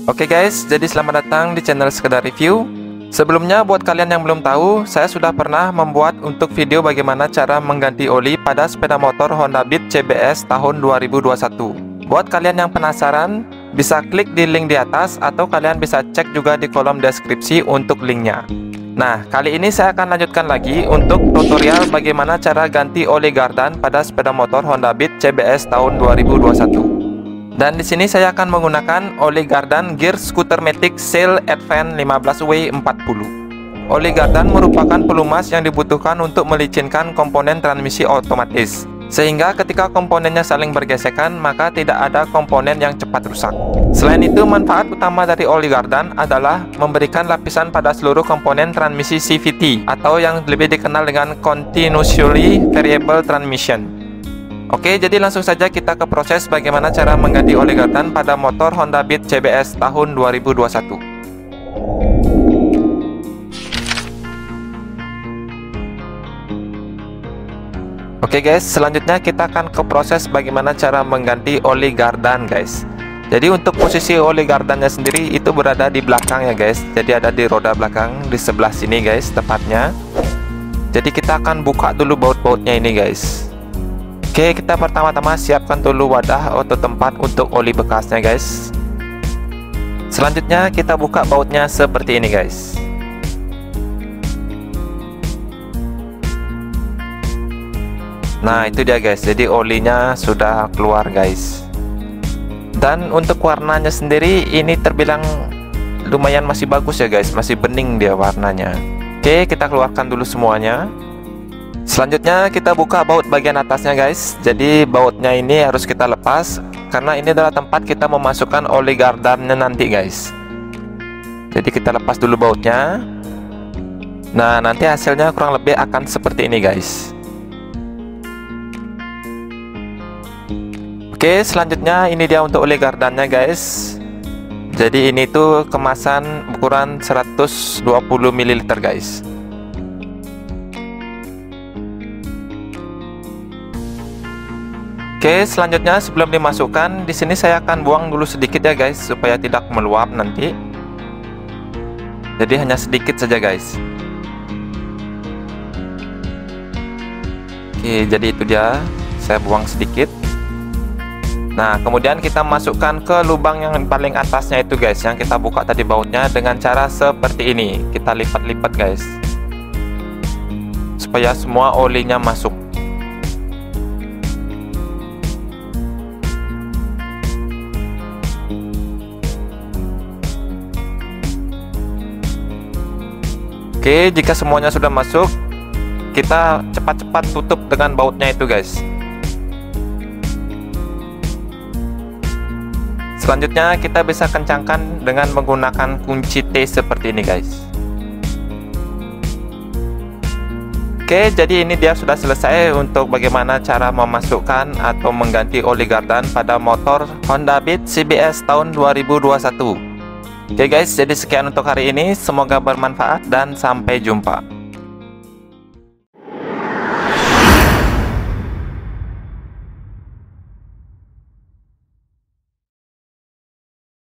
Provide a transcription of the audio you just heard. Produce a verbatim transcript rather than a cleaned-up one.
Oke guys, jadi selamat datang di channel Sekedar Review. Sebelumnya buat kalian yang belum tahu, saya sudah pernah membuat untuk video bagaimana cara mengganti oli pada sepeda motor Honda Beat C B S tahun dua ribu dua puluh satu. Buat kalian yang penasaran, bisa klik di link di atas atau kalian bisa cek juga di kolom deskripsi untuk linknya. Nah, kali ini saya akan lanjutkan lagi untuk tutorial bagaimana cara ganti oli gardan pada sepeda motor Honda Beat C B S tahun dua ribu dua puluh satu. Dan di sini saya akan menggunakan oli gardan Gear Scooter-Matic Sail Advance lima belas W empat puluh. Oli gardan merupakan pelumas yang dibutuhkan untuk melicinkan komponen transmisi otomatis, sehingga ketika komponennya saling bergesekan, maka tidak ada komponen yang cepat rusak. Selain itu, manfaat utama dari oli gardan adalah memberikan lapisan pada seluruh komponen transmisi C V T atau yang lebih dikenal dengan Continuously Variable Transmission. Oke, jadi langsung saja kita ke proses bagaimana cara mengganti oli gardan pada motor Honda Beat C B S tahun dua ribu dua puluh satu. Oke guys, selanjutnya kita akan ke proses bagaimana cara mengganti oli gardan guys. Jadi untuk posisi oli gardannya sendiri itu berada di belakang ya guys. Jadi ada di roda belakang di sebelah sini guys tepatnya. Jadi kita akan buka dulu baut-bautnya ini guys. Oke, kita pertama-tama siapkan dulu wadah atau tempat untuk oli bekasnya guys. Selanjutnya kita buka bautnya seperti ini guys. Nah itu dia guys, jadi olinya sudah keluar guys. Dan untuk warnanya sendiri ini terbilang lumayan masih bagus ya guys, masih bening dia warnanya. Oke, kita keluarkan dulu semuanya. Selanjutnya kita buka baut bagian atasnya guys. Jadi bautnya ini harus kita lepas, karena ini adalah tempat kita memasukkan oli gardannya nanti guys. Jadi kita lepas dulu bautnya. Nah nanti hasilnya kurang lebih akan seperti ini guys. Oke, selanjutnya ini dia untuk oli gardannya guys. Jadi ini tuh kemasan ukuran seratus dua puluh mililiter guys. Oke, selanjutnya sebelum dimasukkan, di sini saya akan buang dulu sedikit ya guys, supaya tidak meluap nanti. Jadi hanya sedikit saja guys. Oke, jadi itu dia, saya buang sedikit. Nah, kemudian kita masukkan ke lubang yang paling atasnya itu guys, yang kita buka tadi bautnya dengan cara seperti ini. Kita lipat-lipat guys, supaya semua olinya masuk. Oke, jika semuanya sudah masuk, kita cepat-cepat tutup dengan bautnya itu guys. Selanjutnya kita bisa kencangkan dengan menggunakan kunci T seperti ini guys. Oke, jadi ini dia sudah selesai untuk bagaimana cara memasukkan atau mengganti oli gardan pada motor Honda Beat C B S tahun dua ribu dua puluh satu. Oke guys, jadi sekian untuk hari ini, semoga bermanfaat dan sampai jumpa.